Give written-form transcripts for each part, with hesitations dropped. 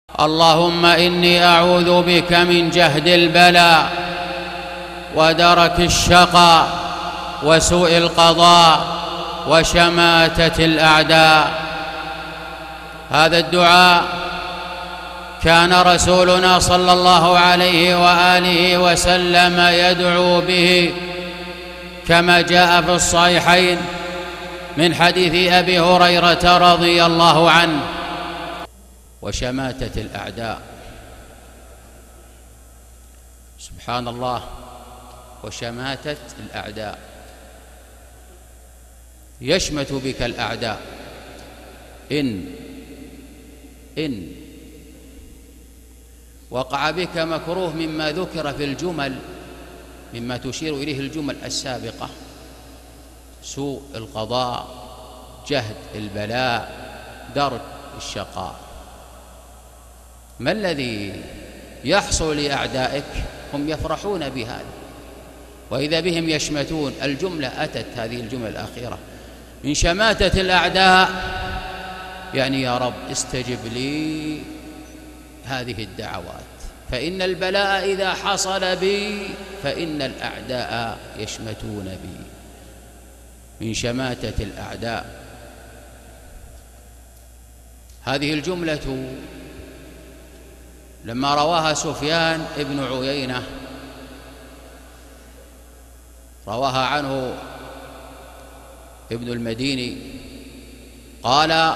اللهم إني أعوذ بك من جهد البلاء ودرك الشقاء وسوء القضاء وشماتة الأعداء. هذا الدعاء كان رسولنا صلى الله عليه وآله وسلم يدعو به كما جاء في الصحيحين من حديث أبي هريرة رضي الله عنه. وشماتة الأعداء، سبحان الله، وشماتة الأعداء، يشمت بك الأعداء إن وقع بك مكروه مما ذكر في الجمل، مما تشير إليه الجمل السابقة: سوء القضاء، جهد البلاء، درك الشقاء. ما الذي يحصل لأعدائك؟ هم يفرحون بهذا وإذا بهم يشمتون. الجملة أتت، هذه الجملة الأخيرة، من شماتة الأعداء، يعني يا رب استجب لي هذه الدعوات، فإن البلاء إذا حصل بي فإن الأعداء يشمتون بي. من شماتة الأعداء، هذه الجملة لما رواها سفيان بن عيينة، رواها عنه ابن المديني، قال: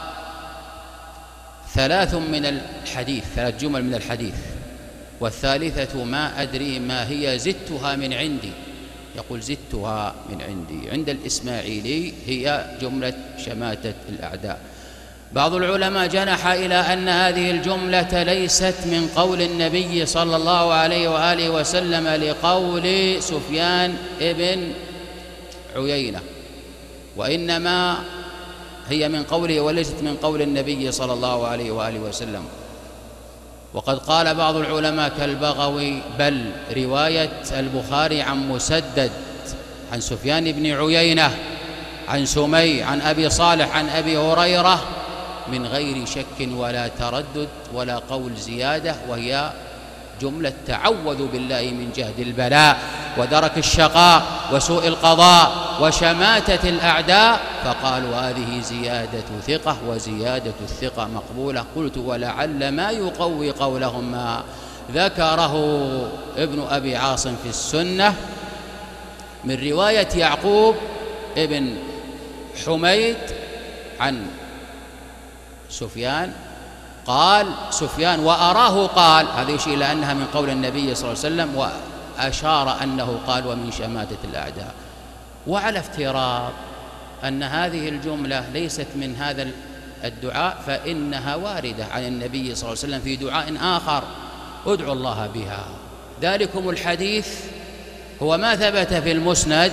ثلاث جمل من الحديث، والثالثة ما أدري ما هي، زدتها من عندي. يقول: زدتها من عندي. عند الإسماعيلي هي جملة شماتة الأعداء. بعض العلماء جنح إلى أن هذه الجملة ليست من قول النبي صلى الله عليه وآله وسلم لقول سفيان بن عيينة، وإنما هي من قوله وليست من قول النبي صلى الله عليه وآله وسلم. وقد قال بعض العلماء كالبغوي: بل رواية البخاري عن مسدد عن سفيان بن عيينة عن سمي عن أبي صالح عن أبي هريرة من غير شك ولا تردد ولا قول زيادة، وهي جملة تعوذ بالله من جهد البلاء ودرك الشقاء وسوء القضاء وشماتة الأعداء. فقالوا: هذه زيادة ثقة، وزيادة الثقة مقبولة. قلت: ولعل ما يقوي قولهم ما ذكره ابن أبي عاصم في السنة من رواية يعقوب ابن حميد عن سفيان، قال سفيان: وأراه قال، هذا يشير إلى أنها من قول النبي صلى الله عليه وسلم، وأشار أنه قال: ومن شماتة الأعداء. وعلى افتراض أن هذه الجملة ليست من هذا الدعاء، فإنها واردة عن النبي صلى الله عليه وسلم في دعاء آخر: ادعوا الله بها. ذلكم الحديث هو ما ثبت في المسند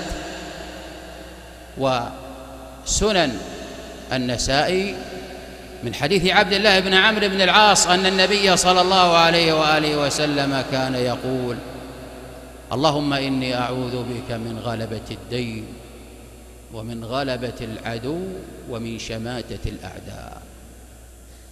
وسنن النسائي من حديث عبد الله بن عمرو بن العاص أن النبي صلى الله عليه وآله وسلم كان يقول: اللهم إني أعوذ بك من غلبة الدين ومن غلبة العدو ومن شماتة الأعداء.